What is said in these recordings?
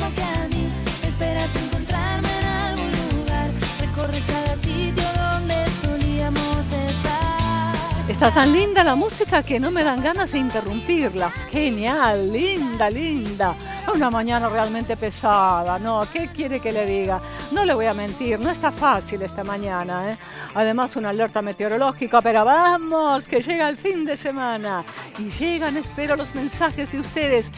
mismo que a mí. Esperas encontrarme en algún lugar. Recorres cada sitio donde solíamos estar. Está tan linda la música que no me dan ganas de interrumpirla. Genial, linda, linda. Una mañana realmente pesada, ¿no? ¿Qué quiere que le diga? No le voy a mentir, no está fácil esta mañana, ¿eh? Además, una alerta meteorológica, pero vamos, que llega el fin de semana. Y llegan, espero, los mensajes de ustedes.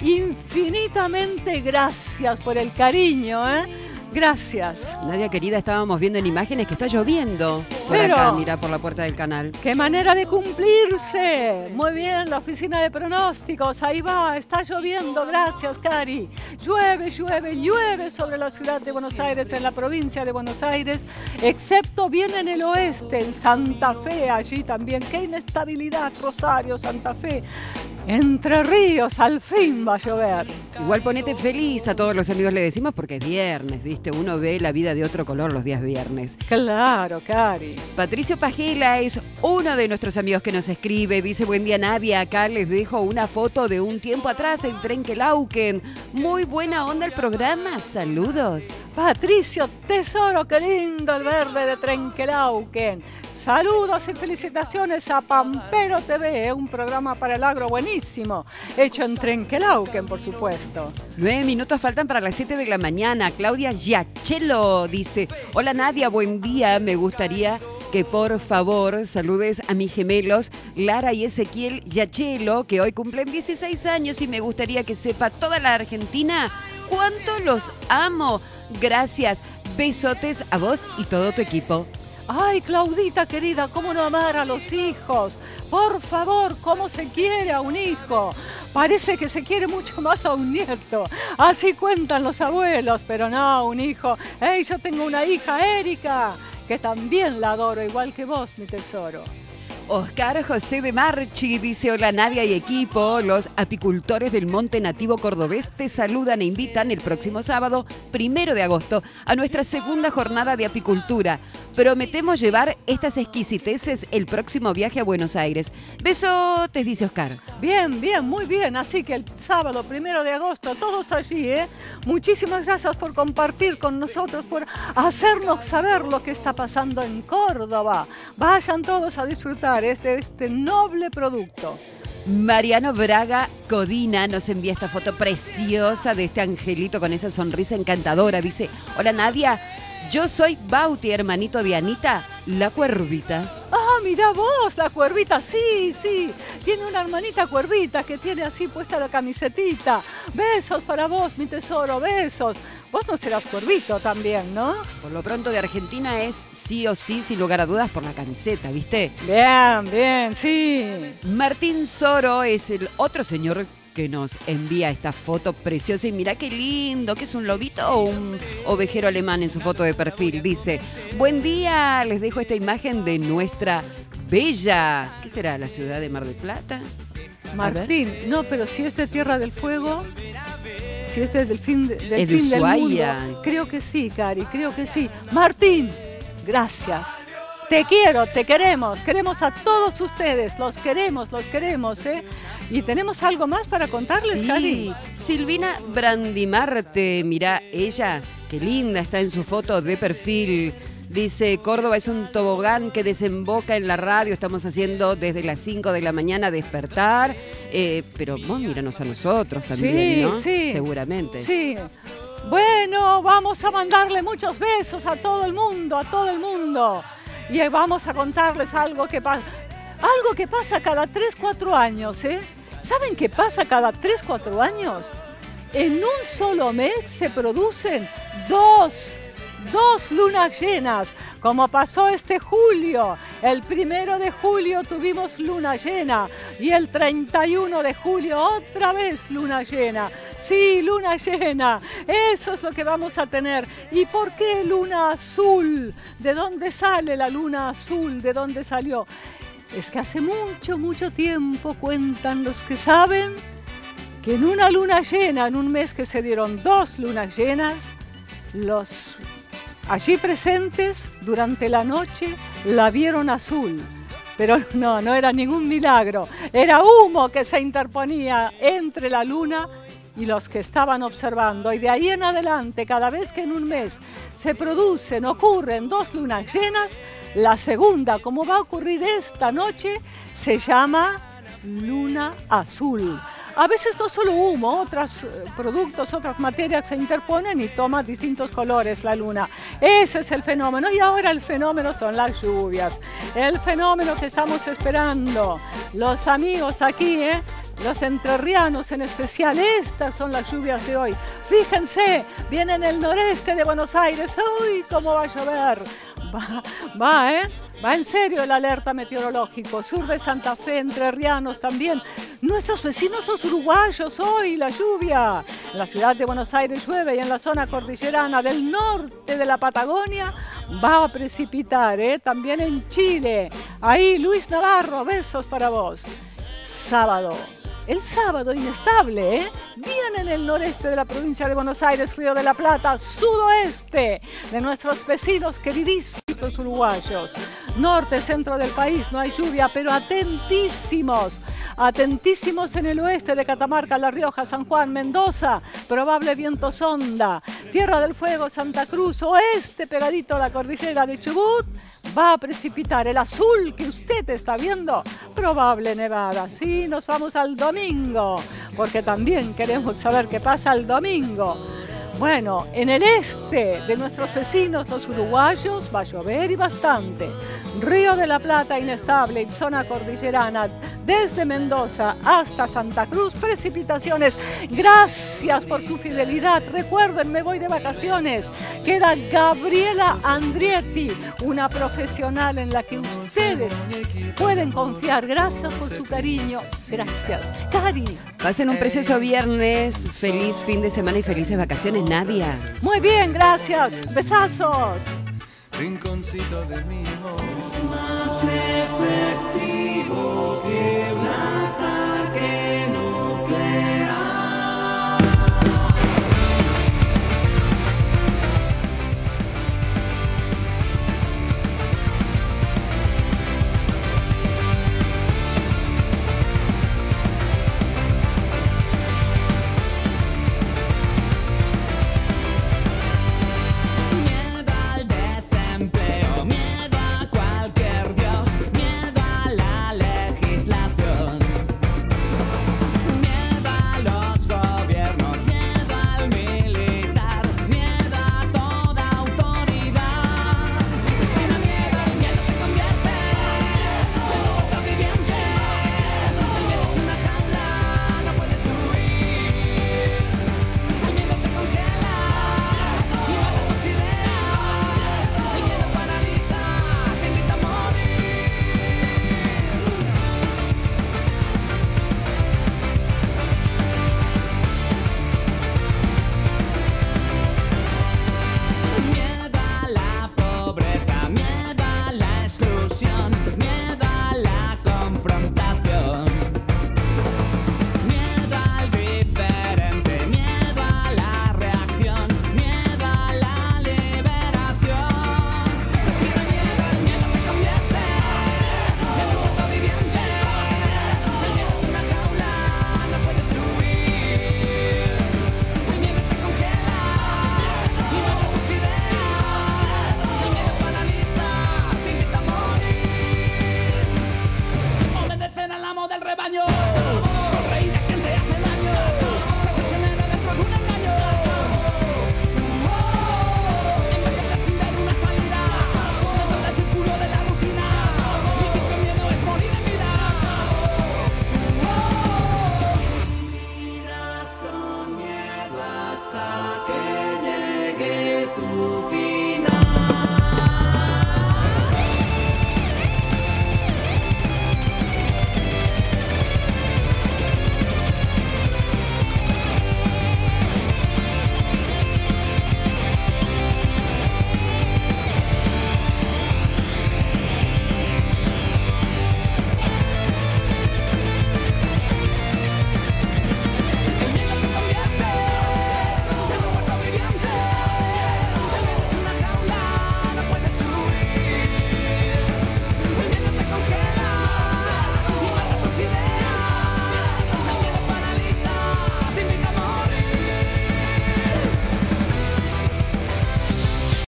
Infinitamente gracias por el cariño, ¿eh? Gracias. Nadia querida, estábamos viendo en imágenes que está lloviendo por Pero, acá, mira, por la puerta del canal. ¡Qué manera de cumplirse! Muy bien, la oficina de pronósticos, ahí va, está lloviendo, gracias, Cari. Llueve, llueve, llueve sobre la ciudad de Buenos Aires, en la provincia de Buenos Aires, excepto bien en el oeste, en Santa Fe, allí también. ¡Qué inestabilidad, Rosario, Santa Fe! Entre Ríos, al fin va a llover. Igual ponete feliz, a todos los amigos le decimos, porque es viernes, ¿viste? Uno ve la vida de otro color los días viernes. Claro, Cari. Patricio Pajela es uno de nuestros amigos que nos escribe. Dice, buen día Nadia, acá les dejo una foto de un tiempo atrás en Trenquelauquen. Muy buena onda el programa, saludos. Patricio, tesoro, qué lindo el verde de Trenquelauquen. Saludos y felicitaciones a Pampero TV, un programa para el agro buenísimo, hecho en Trenquelauquen, por supuesto. 9 minutos faltan para las 7 de la mañana. Claudia Giachelo dice, hola Nadia, buen día, me gustaría que por favor saludes a mis gemelos Lara y Ezequiel Giachelo, que hoy cumplen 16 años y me gustaría que sepa toda la Argentina cuánto los amo. Gracias, besotes a vos y todo tu equipo. Ay, Claudita querida, ¿cómo no amar a los hijos? Por favor, ¿cómo se quiere a un hijo? Parece que se quiere mucho más a un nieto. Así cuentan los abuelos, pero no, un hijo. ¡Hey, yo tengo una hija, Erika, que también la adoro, igual que vos, mi tesoro! Oscar José de Marchi dice, hola Nadia y equipo, los apicultores del Monte Nativo Cordobés te saludan e invitan el próximo sábado, 1 de agosto, a nuestra segunda jornada de apicultura. Prometemos llevar estas exquisiteces el próximo viaje a Buenos Aires. Besotes, dice Oscar. Bien, bien, muy bien. Así que el sábado 1 de agosto, todos allí, ¿eh? Muchísimas gracias por compartir con nosotros, por hacernos saber lo que está pasando en Córdoba. Vayan todos a disfrutar este noble producto. Mariano Braga Codina nos envía esta foto preciosa de este angelito con esa sonrisa encantadora. Dice, hola Nadia, yo soy Bauti, hermanito de Anita, la cuervita. Ah, mira vos, la cuervita, sí, sí. Tiene una hermanita cuervita que tiene así puesta la camisetita. Besos para vos, mi tesoro, besos. Vos no serás cuervito también, ¿no? Por lo pronto de Argentina es sí o sí, sin lugar a dudas, por la camiseta, ¿viste? Bien, bien, sí. Martín Soro es el otro señor que nos envía esta foto preciosa. Y mirá qué lindo, que es un lobito o un ovejero alemán en su foto de perfil. Dice, buen día, les dejo esta imagen de nuestra bella, ¿qué será? ¿La ciudad de Mar del Plata? Martín, no, pero si es de Tierra del Fuego, si es del fin, del Ushuaia. mundo, creo que sí, Cari, creo que sí. Martín, gracias. Te quiero, te queremos a todos ustedes, los queremos, ¿eh? Y tenemos algo más para contarles, Sí, Cari. Silvina Brandimarte, mirá, ella, qué linda está en su foto de perfil. Dice, Córdoba es un tobogán que desemboca en la radio, estamos haciendo desde las 5 de la mañana despertar, pero vos míranos a nosotros también, Sí, ¿no? sí. Seguramente. Sí. Bueno, vamos a mandarle muchos besos a todo el mundo, Y vamos a contarles algo que pasa cada 3, 4 años, ¿eh? ¿Saben qué pasa cada 3, 4 años? En un solo mes se producen dos lunas llenas, como pasó este julio. El 1 de julio tuvimos luna llena y el 31 de julio otra vez luna llena. Sí, luna llena, eso es lo que vamos a tener. ¿Y por qué luna azul? ¿De dónde sale la luna azul? ¿De dónde salió? Es que hace mucho, mucho tiempo, cuentan los que saben, que en una luna llena, en un mes que se dieron 2 lunas llenas, los allí presentes durante la noche la vieron azul. Pero no era ningún milagro. Era humo que se interponía entre la luna y los que estaban observando. Y de ahí en adelante, cada vez que en un mes ocurren 2 lunas llenas, la segunda, como va a ocurrir esta noche, se llama luna azul. A veces no solo humo, otros productos, otras materias se interponen y toma distintos colores la luna. Ese es el fenómeno. Y ahora el fenómeno son las lluvias. El fenómeno que estamos esperando. Los amigos aquí, los entrerrianos en especial, estas son las lluvias de hoy. Fíjense, viene en el noreste de Buenos Aires. ¡Uy, cómo va a llover! Va en serio el alerta meteorológico. Sur de Santa Fe, entrerrianos también. Nuestros vecinos los uruguayos hoy, la lluvia. En la ciudad de Buenos Aires llueve y en la zona cordillerana del norte de la Patagonia va a precipitar, también en Chile. Ahí, Luis Navarro, besos para vos. Sábado. El sábado inestable, viene en el noreste de la provincia de Buenos Aires, Río de la Plata, sudoeste de nuestros vecinos queridísimos uruguayos. Norte, centro del país, no hay lluvia, pero atentísimos. Atentísimos en el oeste de Catamarca, La Rioja, San Juan, Mendoza, probable viento sonda. Tierra del Fuego, Santa Cruz, oeste pegadito a la cordillera de Chubut, va a precipitar el azul que usted está viendo, probable nevada. Sí, nos vamos al domingo, porque también queremos saber qué pasa el domingo. Bueno, en el este de nuestros vecinos, los uruguayos, va a llover y bastante. Río de la Plata inestable y zona cordillerana, desde Mendoza hasta Santa Cruz, precipitaciones. Gracias por su fidelidad. Recuerden, me voy de vacaciones. Queda Gabriela Andrietti, una profesional en la que ustedes pueden confiar. Gracias por su cariño. Gracias. Cari. Pasen un precioso viernes. Feliz fin de semana y felices vacaciones, Nadia. Muy bien, gracias. Besazos. Rinconcito de mi amor es más efectivo que un ataque nuclear.